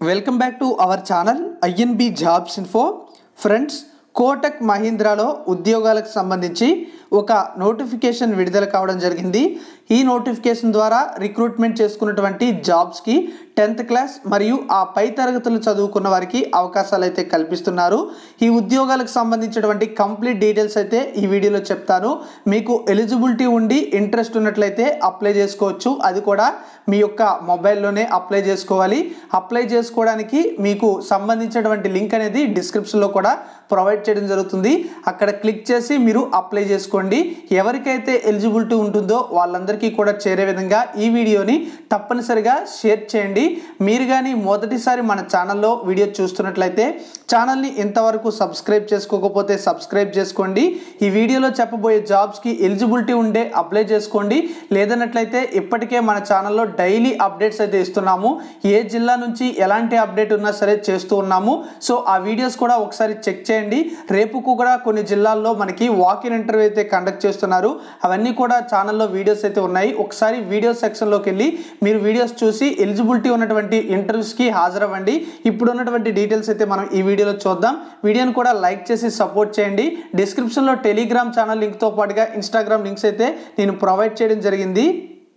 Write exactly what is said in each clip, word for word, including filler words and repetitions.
Welcome back to our channel INB jobs info. Friends, Kotak మహీంద్రాలో ఉద్యోగాలకు సంబంధించి ఒక నోటిఫికేషన్ విడుదల కావడం జరిగింది. ఈ నోటిఫికేషన్ ద్వారా రిక్రూట్మెంట్ చేసుకున్నటువంటి జాబ్స్కి టెన్త్ క్లాస్ మరియు ఆ పై తరగతులు చదువుకున్న వారికి అవకాశాలు అయితే కల్పిస్తున్నారు. ఈ ఉద్యోగాలకు సంబంధించినటువంటి కంప్లీట్ డీటెయిల్స్ అయితే ఈ వీడియోలో చెప్తాను. మీకు ఎలిజిబిలిటీ ఉండి ఇంట్రెస్ట్ ఉన్నట్లయితే అప్లై చేసుకోవచ్చు. అది కూడా మీ యొక్క మొబైల్లోనే అప్లై చేసుకోవాలి. అప్లై చేసుకోవడానికి మీకు సంబంధించినటువంటి లింక్ అనేది డిస్క్రిప్షన్లో కూడా ప్రొవైడ్ చేయడం జరుగుతుంది. అక్కడ క్లిక్ చేసి మీరు అప్లై చేసుకోండి. ఎవరికైతే ఎలిజిబిలిటీ ఉంటుందో వాళ్ళందరికీ కూడా చేరే విధంగా ఈ వీడియోని తప్పనిసరిగా షేర్ చేయండి. మీరు కానీ మొదటిసారి మన ఛానల్లో వీడియో చూస్తున్నట్లయితే ఛానల్ని ఇంతవరకు సబ్స్క్రైబ్ చేసుకోకపోతే సబ్స్క్రైబ్ చేసుకోండి. ఈ వీడియోలో చెప్పబోయే జాబ్స్కి ఎలిజిబిలిటీ ఉండే అప్లై చేసుకోండి. లేదన్నట్లయితే ఇప్పటికే మన ఛానల్లో డైలీ అప్డేట్స్ అయితే ఇస్తున్నాము. ఏ జిల్లా నుంచి ఎలాంటి అప్డేట్ ఉన్నా సరే చేస్తూ ఉన్నాము. సో ఆ వీడియోస్ కూడా ఒకసారి చెక్ చేయండి. రేపు కూడా కొన్ని జిల్లాల్లో మనకి వాకిన్ ఇంటర్వ్యూ అయితే కండక్ట్ చేస్తున్నారు. అవన్నీ కూడా ఛానల్లో వీడియోస్ అయితే ఉన్నాయి. ఒకసారి వీడియో సెక్షన్లోకి వెళ్ళి మీరు వీడియోస్ చూసి ఎలిజిబిలిటీ ఉన్నటువంటి ఇంటర్వ్యూస్కి హాజరవ్వండి. ఇప్పుడు ఉన్నటువంటి డీటెయిల్స్ అయితే మనం ఈ వీడియోలో చూద్దాం. వీడియోని కూడా లైక్ చేసి సపోర్ట్ చేయండి. డిస్క్రిప్షన్లో టెలిగ్రామ్ ఛానల్ లింక్తో పాటుగా ఇన్స్టాగ్రామ్ లింక్స్ అయితే నేను ప్రొవైడ్ చేయడం జరిగింది.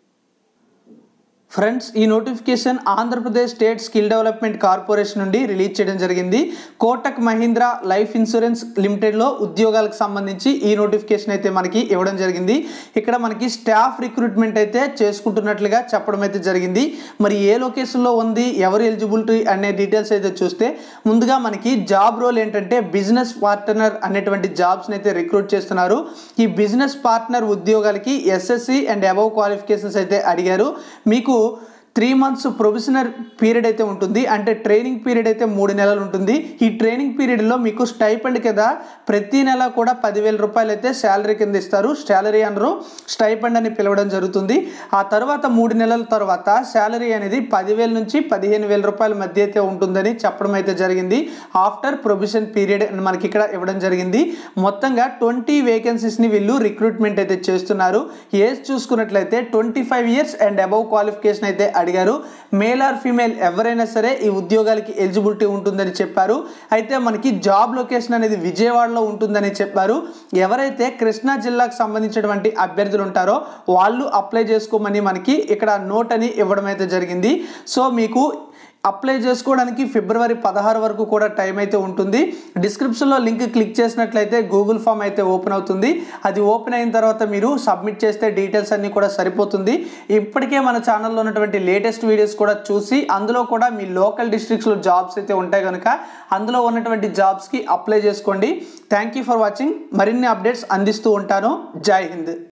ఫ్రెండ్స్, ఈ notification Andhra Pradesh state skill development corporation నుండి రిలీజ్ చేయడం జరిగింది. కోటక్ మహీంద్రా లైఫ్ ఇన్సూరెన్స్ లిమిటెడ్లో ఉద్యోగాలకు సంబంధించి ఈ నోటిఫికేషన్ అయితే మనకి ఇవ్వడం జరిగింది. ఇక్కడ మనకి స్టాఫ్ రిక్రూట్మెంట్ అయితే చేసుకుంటున్నట్లుగా చెప్పడం అయితే జరిగింది. మరి ఏ లొకేషన్లో ఉంది, ఎవరు ఎలిజిబిలిటీ అనే డీటెయిల్స్ అయితే చూస్తే ముందుగా మనకి జాబ్ రోల్ ఏంటంటే బిజినెస్ పార్ట్నర్ అనేటువంటి జాబ్స్ని అయితే రిక్రూట్ చేస్తున్నారు. ఈ బిజినెస్ పార్ట్నర్ ఉద్యోగాలకి ఎస్ఎస్సి అండ్ అబవ్ క్వాలిఫికేషన్స్ అయితే అడిగారు. మీకు త్రీ మంత్స్ ప్రొఫెషనల్ పీరియడ్ అయితే ఉంటుంది. అంటే ట్రైనింగ్ పీరియడ్ అయితే మూడు నెలలు ఉంటుంది. ఈ ట్రైనింగ్ పీరియడ్లో మీకు స్టైపెండ్ కింద ప్రతి నెల కూడా పదివేల రూపాయలు అయితే శాలరీ కింద ఇస్తారు. శాలరీ అనరు, స్టైపెండ్ అని పిలవడం జరుగుతుంది. ఆ తర్వాత మూడు నెలల తర్వాత శాలరీ అనేది పదివేల నుంచి పదిహేను వేల రూపాయల మధ్య అయితే ఉంటుందని చెప్పడం అయితే జరిగింది. ఆఫ్టర్ ప్రొఫెషన్ పీరియడ్ మనకి ఇక్కడ ఇవ్వడం జరిగింది. మొత్తంగా ట్వంటీ వేకెన్సీస్ని వీళ్ళు రిక్రూట్మెంట్ అయితే చేస్తున్నారు. ఏజ్ చూసుకున్నట్లయితే twenty five years and above qualification అయితే అడిగారు. మేల్ ఆర్ ఫీమేల్ ఎవరైనా సరే ఈ ఉద్యోగాలకి ఎలిజిబిలిటీ ఉంటుందని చెప్పారు. అయితే మనకి జాబ్ లొకేషన్ అనేది విజయవాడలో ఉంటుందని చెప్పారు. ఎవరైతే కృష్ణా జిల్లాకు సంబంధించినటువంటి అభ్యర్థులు ఉంటారో వాళ్ళు అప్లై చేసుకోమని మనకి ఇక్కడ నోట్ అని ఇవ్వడం అయితే జరిగింది. సో మీకు అప్లై చేసుకోవడానికి ఫిబ్రవరి పదహారు వరకు కూడా టైం అయితే ఉంటుంది. డిస్క్రిప్షన్లో లింక్ క్లిక్ చేసినట్లయితే గూగుల్ ఫామ్ అయితే ఓపెన్ అవుతుంది. అది ఓపెన్ అయిన తర్వాత మీరు సబ్మిట్ చేస్తే డీటెయిల్స్ అన్నీ కూడా సరిపోతుంది. ఇప్పటికే మన ఛానల్లో ఉన్నటువంటి లేటెస్ట్ వీడియోస్ కూడా చూసి అందులో కూడా మీ లోకల్ డిస్ట్రిక్ట్స్లో జాబ్స్ అయితే ఉంటాయి కనుక అందులో ఉన్నటువంటి జాబ్స్కి అప్లై చేసుకోండి. Thank you for watching. మరిన్ని అప్డేట్స్ అందిస్తూ ఉంటాను. జై హింద్.